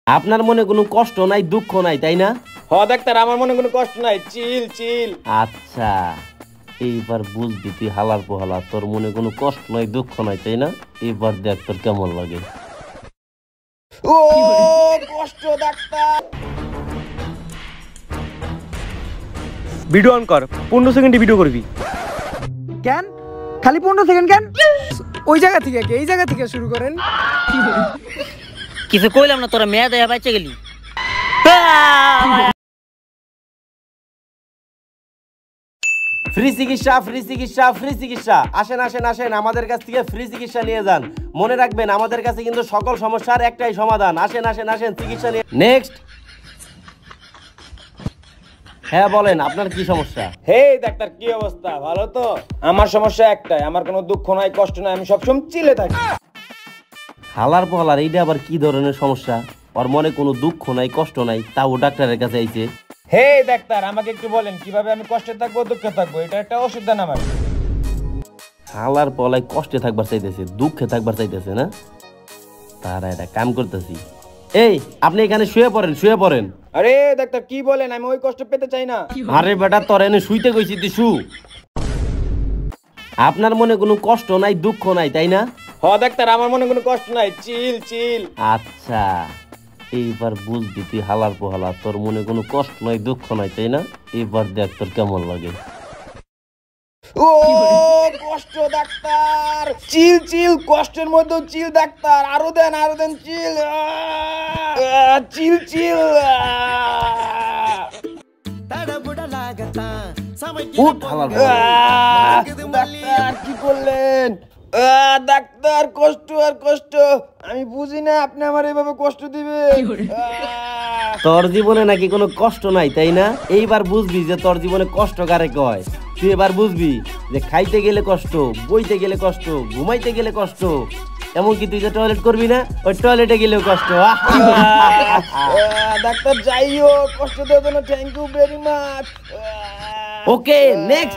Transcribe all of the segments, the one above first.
আপনার মনে কোনো কষ্ট নাই, দুঃখ নাই, তাই না? হ ডাক্তার, আমার মনে কোনো কষ্ট নাই, চিল চিল। আচ্ছা, এইবার বুঝবি তুই হালার পোহালা, তোর মনে কোনো কষ্ট নাই, দুঃখ নাই, তাই না? এবার দেখ তোর কেমন লাগে। ও কষ্ট ডাক্তার। ভিডিও অন কর, 15 সেকেন্ডে ভিডিও করবি। কেন খালি 15 সেকেন্ড কেন? ওই জায়গা থেকে এই জায়গা থেকে শুরু করেন। কিছু কইলাম না, তোরা মেয়ে দেয়া বাইচে গেলি। ফ্রি চিকিৎসা, ফ্রি চিকিৎসা, ফ্রি চিকিৎসা। আসেন আসেন আসেন, আমাদের কাছ থেকে ফ্রি চিকিৎসা নিয়ে যান। মনে রাখবেন, আমাদের কাছে কিন্তু সকল সমস্যার একটাই সমাধান। আসেন আসেন আসেন, চিকিৎসা নিয়ে। নেক্সট। হ্যাঁ বলেন, আপনার কি সমস্যা? হে ডাক্তার, কি অবস্থা? ভালো তো? আমার সমস্যা একটাই, আমার কোনো দুঃখ নাই, কষ্ট নাই, আমি সবসময় চিলে থাকি। হালার পোহালার এইটা আবার কি ধরনের সমস্যা? ওর মনে কোনো দুঃখ নাই, কষ্ট নাই, তাও ডাক্তারের কাছে আইছে। হে ডাক্তার, আমাকে একটু বলেন কিভাবে আমি কষ্টে থাকবো, দুঃখে থাকবো? এটা একটা ওষুধ দেন আমার। হালার পলায় কষ্টে থাকবার চাইতেছে, দুঃখে থাকবার চাইতেছে না? তারা এটা কাম করতেছি। এই আপনি এখানে শুয়ে পড়েন, শুয়ে পড়েন। আরে ডাক্তার কি বলেন, আমি ওই কষ্ট পেতে চাই না। আরে বেটা, তোর এনে শুইতে কইছি তুই শু। আপনার মনে কোনো কষ্ট নাই, দুঃখ নাই, তাই না? হ ডাক্তার, আমার মনে কোনো কষ্ট নাই, চিল চিল। আচ্ছা, এইবার বুঝবি তুই হালার পোহালা, তোর মনে কোনো কষ্ট নাই, দুঃখ নাই, তাই না? এবার দেখ তোর কেমন লাগে। ও কষ্ট ডাক্তার, চিল চিল, কষ্টের মধ্যে চিল ডাক্তার, আরো দেন চিল, চিল চিল। উঠ হালার ডাক্তার কি করলেন? ডাক্তার কষ্ট আর কষ্ট, আমি বুঝি না আপনি আমার এইভাবে কষ্ট দিবেন। তোর জীবনে নাকি কোনো কষ্ট নাই, তাই না? এইবার বুঝবি যে তোর জীবনে কষ্ট কারে কয়। তুই এবার বুঝবি যে খাইতে গেলে কষ্ট, বইতে গেলে কষ্ট, ঘুমাইতে গেলে কষ্ট, এমনকি তুই যে টয়লেট করবি না, ওই টয়লেটে গেলেও কষ্ট। ডাক্তার যাইও, কষ্ট দেওয়ার জন্য thank you very much. Okay, next.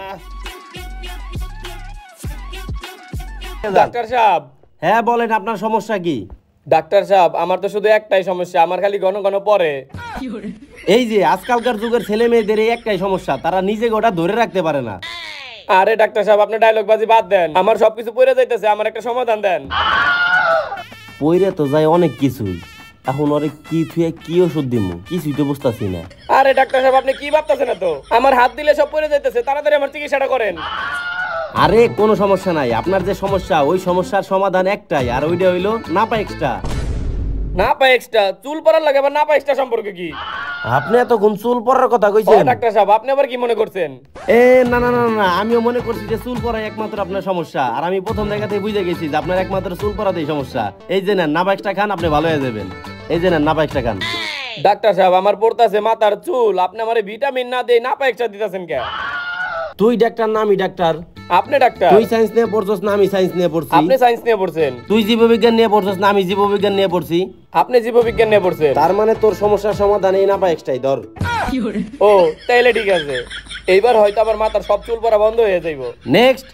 ডাক্তার সাহেব। হ্যাঁ বলেন, আপনার সমস্যা কি? ডাক্তার সাহেব, আমার তো শুধু একটাই সমস্যা, আমার খালি ঘন ঘন পড়ে। এই যে আজকালকার যুগের ছেলে মেয়েদের এই একটাই সমস্যা, তারা নিজেকে ওটা ধরে রাখতে পারে না। আরে ডাক্তার সাহেব, আপনি ডায়লগ বাজি বাদ দেন, আমার সবকিছু পড়ে যাইতেছে, আমার একটা সমাধান দেন। পইরে তো যায় অনেক কিছুই, এখন ওরে কি থুয়ে কি ওষুধ দিমু কিছুই তো বুঝতাছি না। আরে ডাক্তার সাহেব, আপনি কি ভাবতেছেন? তো আমার হাত দিলে সব পড়ে যাইতেছে, তাড়াতাড়ি আমার চিকিৎসাটা করেন। আরে কোনো সমস্যা নাই, আপনার যে সমস্যা ওই সমস্যার সমাধান একটাই, আর ওইটা হইলো নাপা এক্সট্রা। নাপা এক্সট্রা? চুল পড়ার লাগে আবার নাপা এক্সট্রা সম্পর্কে কি? আপনি এতক্ষণ চুল পড়ার কথা কইছেন। ডাক্তার সাহেব, আপনি আবার কি মনে করছেন? এ না না না না, আমিও মনে করছি যে চুল পড়া একমাত্র আপনার সমস্যা, আর আমি প্রথম দেখাতেই বুঝে গেছি যে আপনার একমাত্র চুল পড়াতেই সমস্যা। এই যে নেন নাপা এক্সট্রা খান, আপনি ভালো হয়ে যাবেন। এই যে নেন নাপা এক্সট্রা খান। ডাক্তার সাহেব, আমার পড়তাছে মাথার চুল, আপনি আমারে ভিটামিন না দেই নাপা এক্সট্রা দিতেছেন কেন? তুই ডাক্তার না আমি ডাক্তার? আপনি ডাক্তার। তুই সায়েন্স নিয়ে পড়ছস না আমি সায়েন্স নিয়ে পড়ছি? আপনি সায়েন্স নিয়ে পড়ছেন। তুই জীববিজ্ঞান নিয়ে পড়ছস না আমি জীববিজ্ঞান নিয়ে পড়ছি? আপনি জীববিজ্ঞান নিয়ে পড়ছেন। তার মানে তোর সমস্যার সমাধান এই নাপা এক্সট্রাই ধর। ও তাইলে ঠিক আছে, এইবার হয়তো আমার মাথার সব চুল পড়া বন্ধ হয়ে যাইব। নেক্সট।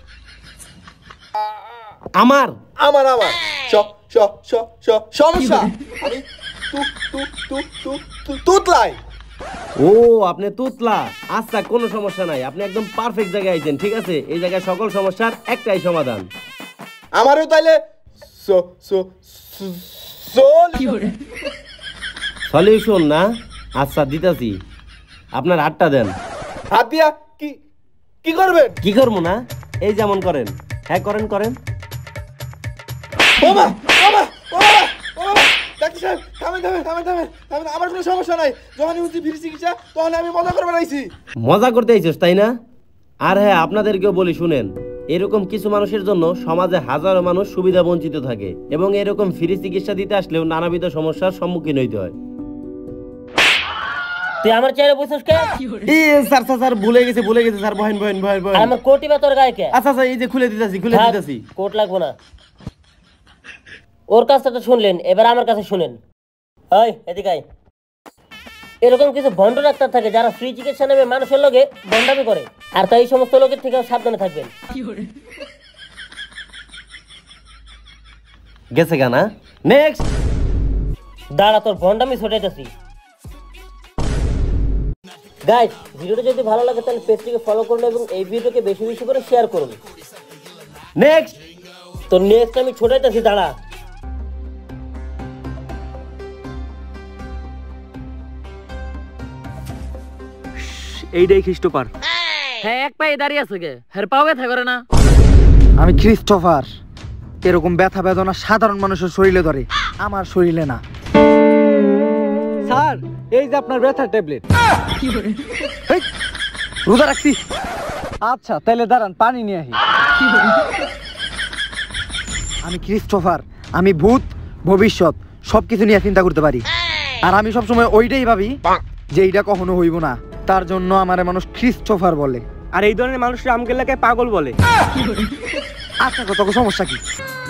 আমার আমার আমার সমস্যা, আমি তুতলাই। ও আপনি তুতলা? আচ্ছা কোনো সমস্যা নাই, আপনি একদম পারফেক্ট জায়গায় আইছেন। ঠিক আছে, এই জায়গায় সকল সমস্যার একটাই সমাধান। আমারও তাইলে সলিউশন না? আচ্ছা দিতাছি, আপনার হাতটা দেন। হাত দিয়া কি করবেন? কি করবো না, এই যেমন করেন। হ্যাঁ করেন করেন। আমার কোনো সমস্যা নাই, যখন আমি ফ্রি চিকিৎসা তখন আমি মজা করবার আইছি। মজা করতে আইছিস তাই না? আর হ্যাঁ, আপনাদেরকেও বলি শুনেন, এরকম কিছু মানুষের জন্য সমাজে হাজারো মানুষ সুবিধা বঞ্চিত থাকে, এবং এরকম ফ্রি চিকিৎসা দিতে আসলেও নানাবিধ সমস্যার সম্মুখীন হইতে হয়। তুই আমার চেহারা বুঝছিস কে? স্যার স্যার স্যার ভুলে গেছে স্যার, বহেন বহেন বহেন বহেন। আমার কোটি বা তোর গায়ে কে? আচ্ছা আচ্ছা, এই যে খুলে দিতেছি। কোট লাগবো না, ওর কাছটা তো শুনলেন, এবার আমার কাছে শুনেন। ওই এদিকে আয়। এরকম কিছু ভণ্ড ডাক্তার থাকে যারা ফ্রি চিকিৎসা নেবে মানুষের লগে ভণ্ডামি করে, আর তাই এই সমস্ত লোকের থেকে সাবধানে থাকবেন। গেছে গানা। নেক্সট। দাঁড়া, তোর ভন্ডামি ছোটাইতেছি। গাইস, ভিডিওটা যদি ভালো লাগে তাহলে পেজটিকে ফলো করুন এবং এই ভিডিওকে বেশি বেশি করে শেয়ার করুন। নেক্সট। তো নেক্সট আমি ছোটাইতেছি, দাঁড়া। এইটাই খ্রিস্টপার। হ্যাঁ, এক পায়ে দাঁড়িয়ে আছে গে, হের পাও ব্যথা করে না? আমি ক্রিস্টোফার। এরকম ব্যথা বেদনা সাধারণ মানুষের শরীরে ধরে, আমার শরীরে না। স্যার, এই যে আপনার ব্যথার ট্যাবলেট। রোজা রাখছি। আচ্ছা তাহলে দাঁড়ান, পানি নিয়ে আসি। আমি ক্রিস্টোফার। আমি ভূত ভবিষ্যৎ সবকিছু নিয়ে চিন্তা করতে পারি। আর আমি সবসময় ওইটাই ভাবি যে এইটা কখনো হইব না। তার জন্য আমার মানুষ ক্রিস্টোফার বলে। আর এই ধরনের মানুষরা আমাকে এলাকায় পাগল বলে। আচ্ছা, কত সমস্যা কি?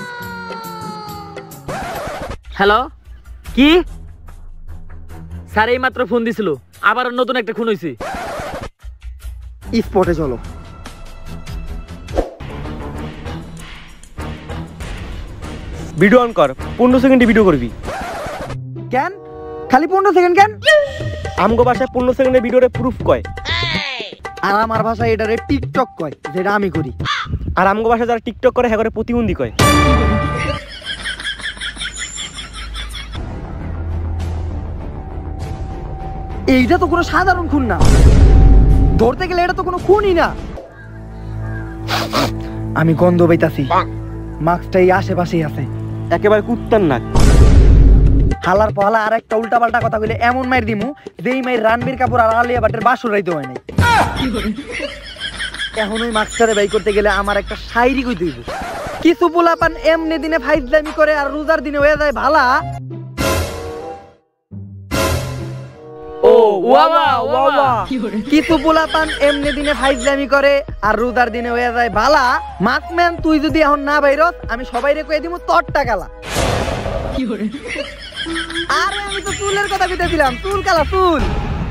হ্যালো, কি স্যার? এই মাত্র ফোন দিছিল, আবার নতুন একটা খুন হয়েছে। স্পটে চলো। ভিডিও অন কর, 15 সেকেন্ডে ভিডিও করবি। কেন খালি 15 সেকেন্ড কেন? আমগো ভাষায় 15 সেকেন্ডের ভিডিওরে প্রুফ কয়। আর আমার ভাষায় এটারে টিকটক কয়, যেটা আমি করি। আর আমগো ভাষায় যারা টিকটক করে হ্যাঁ করে প্রতিবন্ধী কয়। এইটা তো কোনো সাধারণ খুন না, ধরতে গেলে এটা তো কোনো খুনই না। আমি গন্ধ পাইতাছি, মাস্কটা এই আশেপাশেই আছে। একেবারে কুত্তার নাক। হালার পালা আর একটা উল্টা পাল্টা কথা কইলে এমন মাইর দিমু যেই মাইর রানবীর কাপুর আর আলিয়া ভাটের বাসর রাইতে হয় নাই। এখন ওই মাস্কটারে বাই করতে গেলে আমার একটা শায়রি কইতে হইব। কিছু পোলাপান এমনি দিনে ফাইজলামি করে আর রোজার দিনে হয়ে যায় ভালা। ও ওয়াবা ওয়াবা। কিছু পোলাপান এমনি দিনে ফাইজলামি করে আর রোজার দিনে হয়ে যায় ভালা। মাসম্যান, তুই যদি এখন না বাইরস আমি সবাইরে কয়ে দিমু তোর টাকালা। আরে আমি তো চুলের কথা কইতেছিলাম, চুল কালা চুল।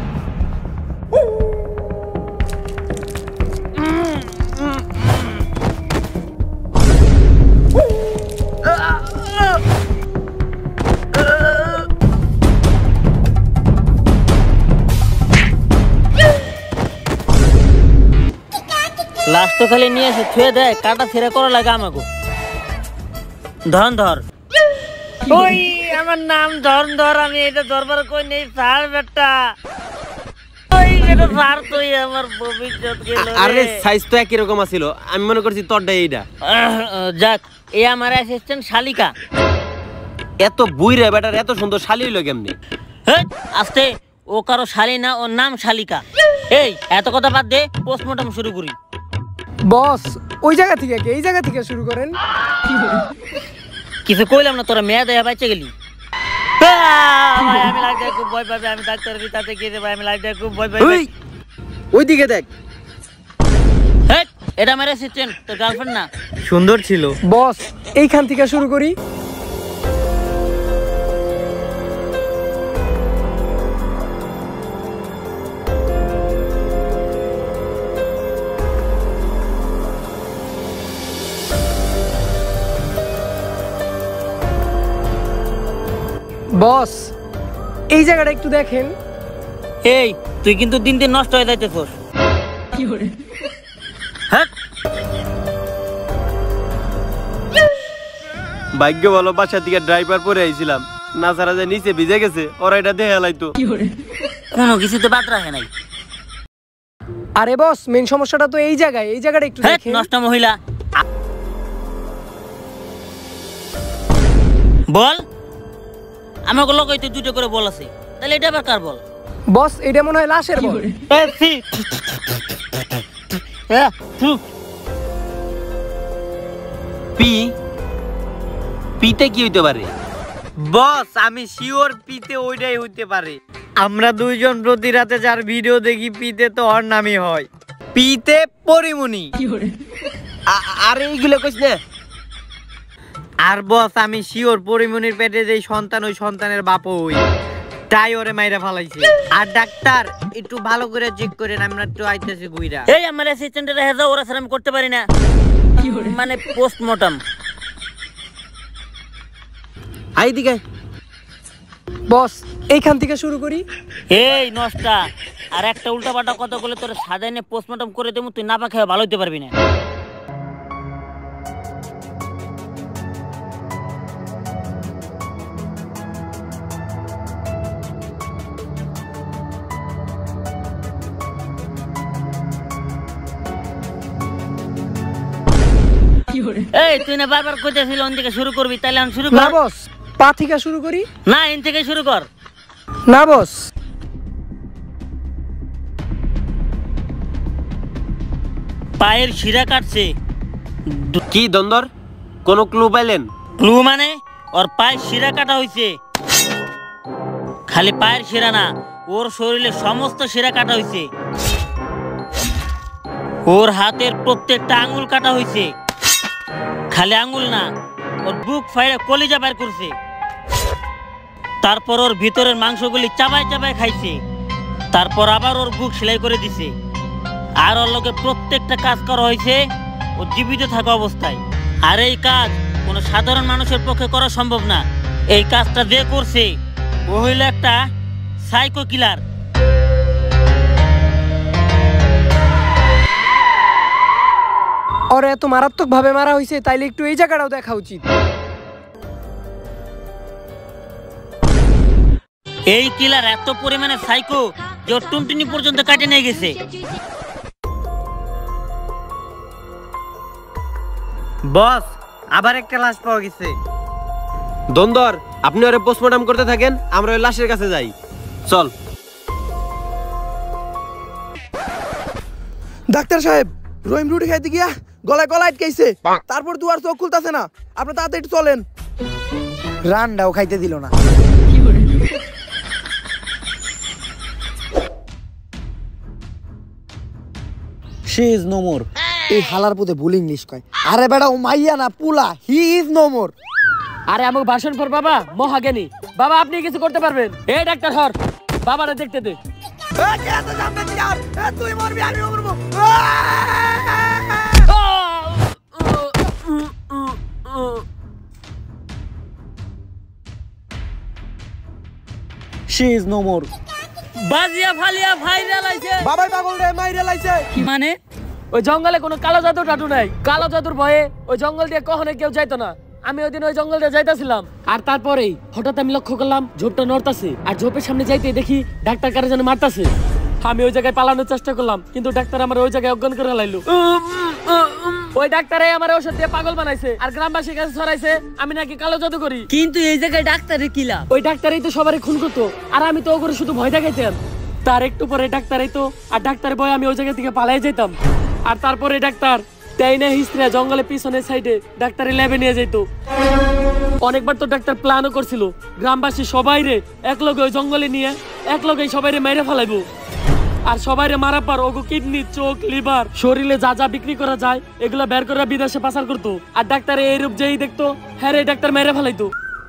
লাস্ট তো খালি নিয়ে এসে ছুঁয়ে দেয়, কাটা ছেড়ে করা লাগে আমাকে। ধর ধর। ওই আমার নাম ধর ধর, আমি এটা দরবার কই নেই স্যার বেটা। ওই বেটা স্যার, তুই আমার ভবিষ্যৎ গেল। আরে সাইজ তো একই রকম আছিল, আমি মনে করছি তোরটা এইটা। যাক, এই আমার অ্যাসিস্ট্যান্ট শালিকা। এত বুইরা বেটার এত সুন্দর শালি হইলো কেমনে? হেই, আস্তে, ও কারো শালি না, ওর নাম শালিকা। এই এত কথা বাদ দে, পোস্টমর্টম শুরু করি। বস, ওই জায়গা থেকে এই জায়গা থেকে শুরু করেন। কিছু কইলাম না, তোরা মেয়ে দেয়া বাইচে গেলি। আমি লাইফ দেখে খুব ভয় পাবে, আমি ডাক্তার তাতে গিয়ে দেবো, আমি লাইফ দেখে খুব ভয় পাবে। ওইদিকে দেখ। হেই, এটা আমার অ্যাসিস্ট্যান্ট, তোর গার্লফ্রেন্ড না। সুন্দর ছিল। বস, এইখান থেকে শুরু করি। বস, এই জায়গাটা একটু দেখেন। এই তুই কিন্তু দিন দিন নষ্ট হয়ে যাইতেছস। হ্যাঁ, ভাগ্য ভালো বাসা থেকে ড্রাইভার পরে আইছিলাম, না ছাড়া যে নিচে ভিজে গেছে, ওরা এটা দেখে লাইতো। কোনো কিছুতে বাদ রাখে নাই। আরে বস, মেন সমস্যাটা তো এই জায়গায়, এই জায়গাটা একটু হ্যাঁ, দেখেন। নষ্ট মহিলা। বল, আমাকে লোক হইতে দুটো করে বল আছে, তাহলে এটা আবার কার বল? বস, এটা মনে হয় লাশের বল। পি পিতে কি হইতে পারে? বস, আমি শিওর পিতে ওইটাই হইতে পারে। আমরা দুইজন প্রতি রাতে যার ভিডিও দেখি পিতে তো ওর নামই হয়, পিতে পরিমণি। আর এইগুলো কইস না। আর বস, আমি শিওর পরিমণির পেটে যে সন্তান, ওই সন্তানের বাপও ওই, তাই ওরে মাইরা ফালাইছে। আর ডাক্তার, একটু ভালো করে চেক করেন, আমরা একটু আইতেছি গুইরা। এই আমার অ্যাসিস্ট্যান্টের হেজা ওরা ছাড়া আমি করতে পারি না, মানে পোস্টমর্টম। আই দিকে বস এইখান থেকে শুরু করি। এই নষ্টা, আর একটা উল্টাপাল্টা কথা বলে তোর সাজাইনে পোস্টমর্টম করে দেবো, তুই না পা খেয়ে ভালো হইতে পারবি না। এই তুই না বারবার কইতেছিল ওন থেকে শুরু করবি, তাহলে আমি শুরু না কর। বস, পা থেকে শুরু করি। না, এন থেকে শুরু কর। না বস, পায়ের শিরা কাটছে। কি দ্বন্দ্বর, কোনো ক্লু পাইলেন? ক্লু মানে ওর পায়ের শিরা কাটা হইছে। খালি পায়ের শিরা না, ওর শরীরে সমস্ত শিরা কাটা হইছে। ওর হাতের প্রত্যেকটা আঙ্গুল কাটা হইছে। খালি আঙ্গুল না, ওর বুক ফাইড়ে কলিজা বের করছে। তারপর ওর ভিতরের মাংসগুলি চাবায় চাবায় খাইছে। তারপর আবার ওর বুক সেলাই করে দিছে। আর ওর লোকে প্রত্যেকটা কাজ করা হয়েছে ও জীবিত থাকা অবস্থায়। আর এই কাজ কোনো সাধারণ মানুষের পক্ষে করা সম্ভব না। এই কাজটা যে করছে ও হইল একটা সাইকো কিলার। ওর এত মারাত্মক ভাবে মারা হয়েছে, তাইলে একটু এই জায়গাটাও দেখা উচিত। এই কিলার এত পরিমাণে সাইকো যে ওর টুনটুনি পর্যন্ত কাটে নিয়ে গেছে। বস, আবার একটা লাশ পাওয়া গেছে। দ্বন্দ্বর, আপনি ওরে পোস্টমর্টম করতে থাকেন, আমরা ওই লাশের কাছে যাই। চল। ডাক্তার সাহেব, রহিম রুটি খাইতে গিয়া গলায় গলা আটকাইছে, তারপর দুয়ার চোখ খুলতেছে না। আপনি তাড়াতাড়ি চলেন। রানটাও খাইতে দিল না। She is no more. এই হালার পুতে ভুল ইংলিশ কয়। আরে বেটা, ও মাইয়া না পুলা, হি ইজ নো মোর। আরে আমাকে ভাষণ পর বাবা, মহাজ্ঞানী বাবা, আপনি কিছু করতে পারবেন। এই ডাক্তার হর, বাবারা দেখতে দে। তুই মরবি, আমি মরবো। She is no more. বাজিয়া ফালিয়া ভাইরাল আইছে। বাবাই পাগল রে, মাইরে লাইছে। মানে ওই জঙ্গলে কোনো কালো জাদু টাটু নাই। কালো জাদুর ভয়ে ওই জঙ্গল দিয়ে কখনো কেউ যাইতো না। আমি ওই দিন ওই জঙ্গল দিয়ে যাইতাছিলাম, আর তারপরেই হঠাৎ আমি লক্ষ্য করলাম ঝোপটা নড়তাছে, আর ঝোপের সামনে যাইতে দেখি ডাক্তার কারে যেন মারতাছে। আমি ওই জায়গায় পালানোর চেষ্টা করলাম, কিন্তু ডাক্তার আমার ওই জায়গায় অজ্ঞান করে লাইলো। ওই ডাক্তারে আমার ওষুধ দিয়ে পাগল বানাইছে, আর গ্রামবাসীর কাছে ছড়াইছে আমি নাকি কালো জাদু করি। কিন্তু এই জায়গায় ডাক্তারের কি লাভ? ওই ডাক্তারই তো সবারই খুন করতো, আর আমি তো ওগুলো শুধু ভয় দেখাইতাম। তার একটু পরে ডাক্তারই তো, আর ডাক্তার ভয় আমি ওই জায়গা থেকে পালাই যেতাম। আর তারপরে ডাক্তার তাইনা হিস্ট্রিয়া জঙ্গলের পিছনের সাইডে ডাক্তারের ল্যাবে নিয়ে যেত। অনেকবার তো ডাক্তার প্ল্যানও করছিল গ্রামবাসী সবাই রে একলগে ওই জঙ্গলে নিয়ে একলগে সবাই রে মেরে ফেলাইবো। আর সবাই রে মারা পর ওগো কিডনি, চোখ, লিভার, শরীরে যা যা বিক্রি করা যায় এগুলা বের করে বিদেশে পাচার করতো। আর ডাক্তারে এই রূপ যেই দেখতো, হ্যাঁ রে ডাক্তার মেরে ফেলাইতো।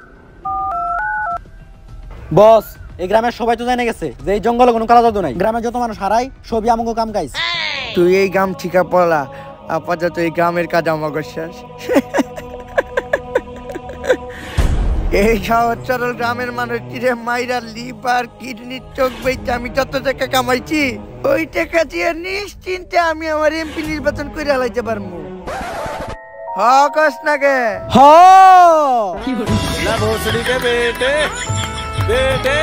বস, এই গ্রামের সবাই তো জেনে গেছে যে এই জঙ্গলে কোনো কালো জাদু নাই। গ্রামের যত মানুষ হারাই সবই আমাকে কাম গাইছে। তুই এই গ্রাম ঠিকা পড়লা, আপাতত এই গ্রামের কাজ আমাকে শেষ। এই সহজ সরল গ্রামের মানুষ তীরে মাইরা লিভার, কিডনি, চোখ বেচে আমি যত টাকা কামাইছি, ওই টাকা দিয়ে নিশ্চিন্তে আমি আমার এমপি নির্বাচন করে হালাইতে পারবো। হকস নাগে না ভোসড়ি के बेटे बेटे